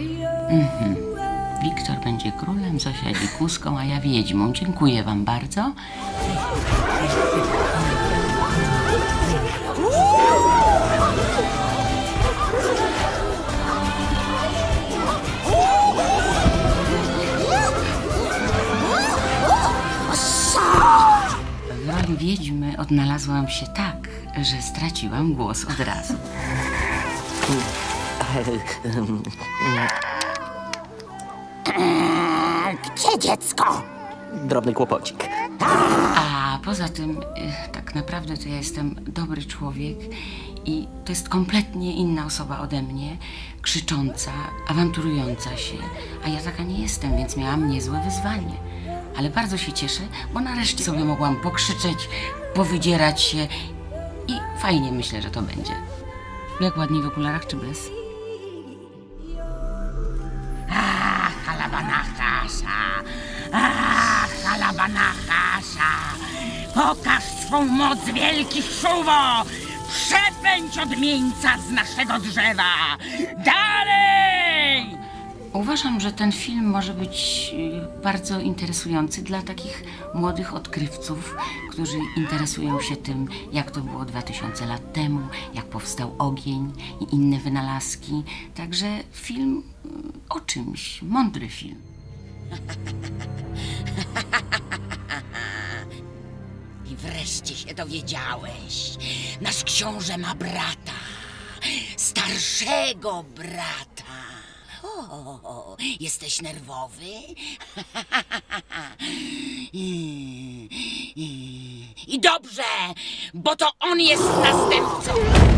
Wiktor będzie królem, Zosia dzikuską, a ja wiedźmą. Dziękuję wam bardzo. W roli wiedźmy odnalazłam się tak, że straciłam głos od razu. Gdzie dziecko? Drobny kłopocik. A poza tym, tak naprawdę to ja jestem dobry człowiek i to jest kompletnie inna osoba ode mnie, krzycząca, awanturująca się, a ja taka nie jestem, więc miałam niezłe wyzwanie. Ale bardzo się cieszę, bo nareszcie sobie mogłam pokrzyczeć, powydzierać się i fajnie myślę, że to będzie. Jak ładniej w okularach czy bez? Halabana Hasia! Halabana Hasia! Pokaż swą moc, wielki szuwo! Przepędź odmieńca z naszego drzewa! Dalej! Uważam, że ten film może być bardzo interesujący dla takich młodych odkrywców, którzy interesują się tym, jak to było 2000 lat temu, jak powstał ogień i inne wynalazki. Także film o czymś, mądry film. I wreszcie się dowiedziałeś. Nasz książę ma brata. Starszego brata. O, jesteś nerwowy? I dobrze, bo to on jest następcą.